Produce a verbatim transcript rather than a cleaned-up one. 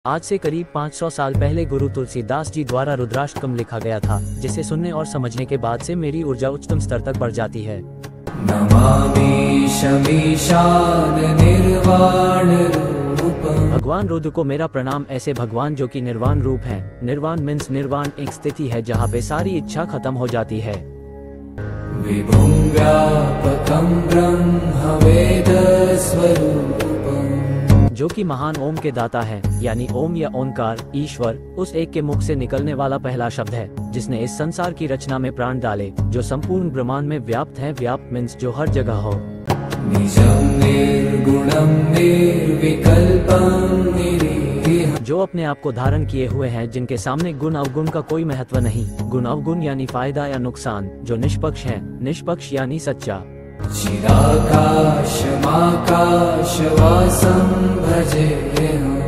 आज से करीब पाँच सौ साल पहले गुरु तुलसीदास जी द्वारा रुद्राष्टकम लिखा गया था, जिसे सुनने और समझने के बाद से मेरी ऊर्जा उच्चतम स्तर तक बढ़ जाती है। नमामि शमीशान निर्वाण रूपम्। भगवान रुद्र को मेरा प्रणाम। ऐसे भगवान जो कि निर्वाण रूप हैं। निर्वाण मीन्स निर्वाण एक स्थिति है जहाँ पे सारी इच्छा खत्म हो जाती है। विभुं व्यापकं ब्रह्म वेद स्वरूपम्। जो कि महान ओम के दाता है, यानी ओम या ओंकार ईश्वर उस एक के मुख से निकलने वाला पहला शब्द है जिसने इस संसार की रचना में प्राण डाले, जो संपूर्ण ब्रह्मांड में व्याप्त है। व्याप्त मीन्स जो हर जगह हो। निजं निर्गुणं निर्विकल्पं निरीह। जो अपने आप को धारण किए हुए हैं, जिनके सामने गुण अवगुण का कोई महत्व नहीं। गुण अवगुण यानी फायदा या नुकसान। जो निष्पक्ष है, निष्पक्ष यानी सच्चा। चिदाकाशमाकाशवासं भजेऽहम्।